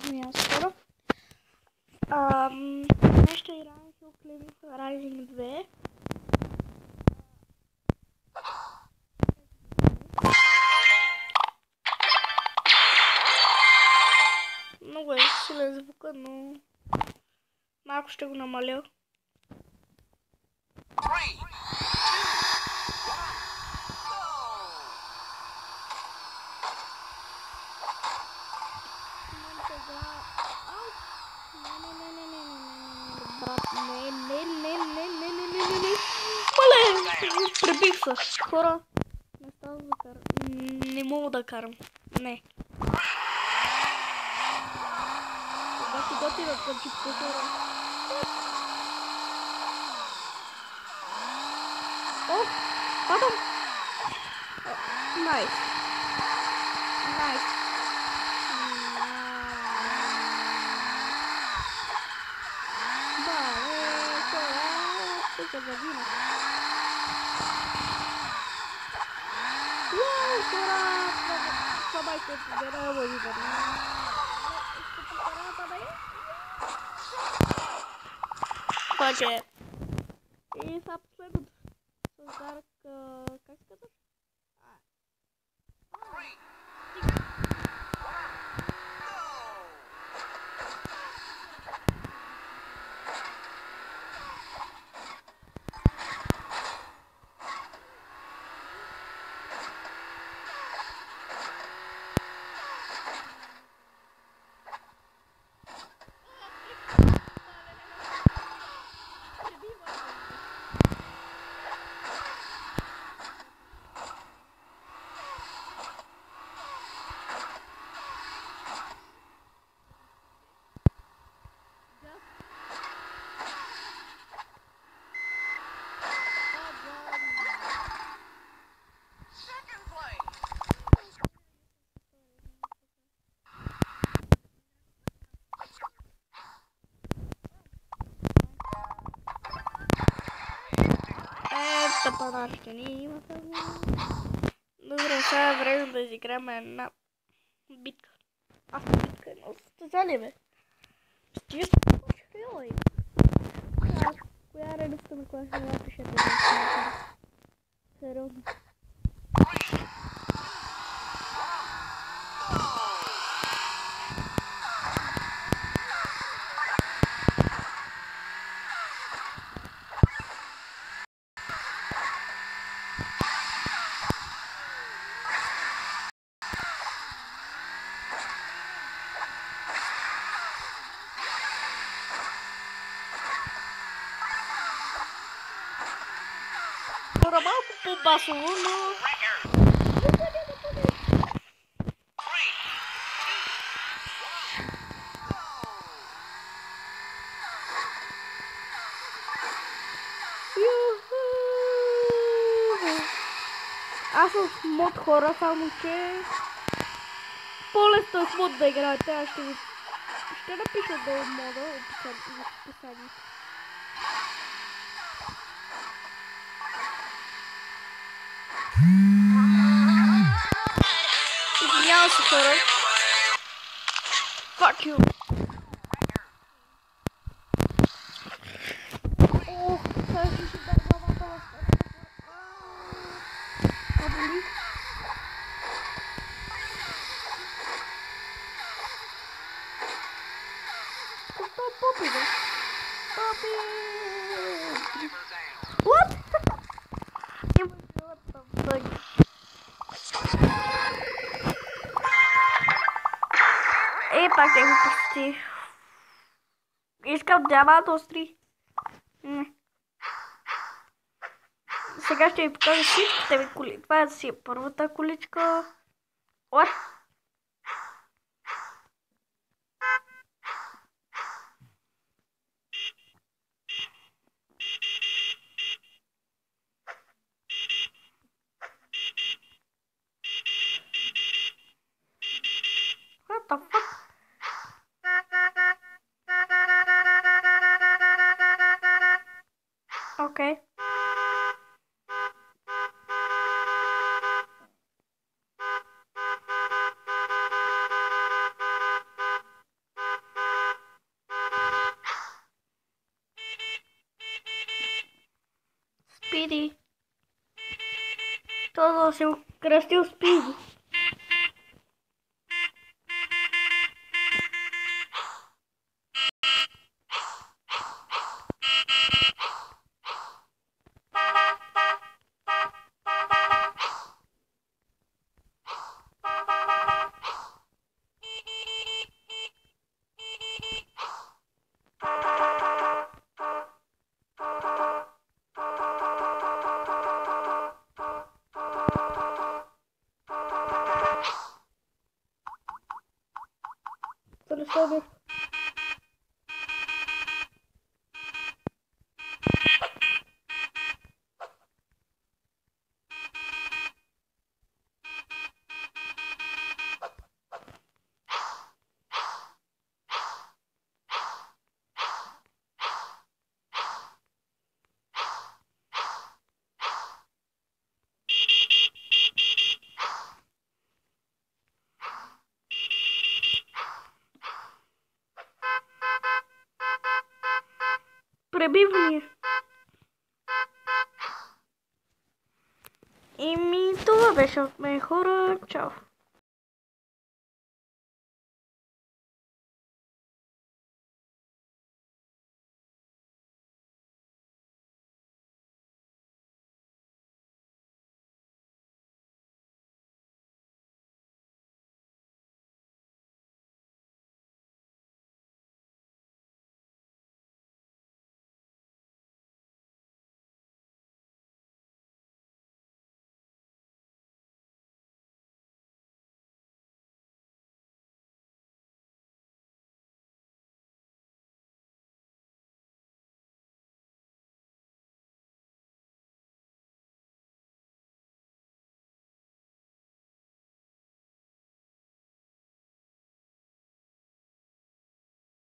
Ми скоро. Днес ще играем Hill Climb Rising 2. Много е силен звука, но малко ще го намаля. Пребих се. Хора, не става да карам. Не мога да карам. Не. Обаче готина къмчетка, хора. О, падам. Найс. Найс. Бале, хора, тук загина. Хора, това ще победа лъжите. Обаче. И сега последното. Създадах, как се казваш? Тъпанашки ни имате. Добре, сега е време да изиграем една битка. Битка, едно състезание, бе. Стига се почерила и. Коя редовка на коя ще напишете? Сериозно. Малко по-басово, но... Аз съм с мод, хора, само че... По-лесно е с мод да играете, аз ще ви... Ще напиша долу мода в описанието. Извинявам се, хора. Fuck you. Ох, сега ще си дай главата в тази. Това боли. Това е Попи, бе. Попи! What? Има силата в бъги. И пак те го пусти. Искам диамант остри. Сега ще ви покажа всичките ми коли. Това е си първата количка. What? What the fuck? Okay. Todo se creció Speedy. Solo está bien. Previene. Y mi todo bello mejor. Chao.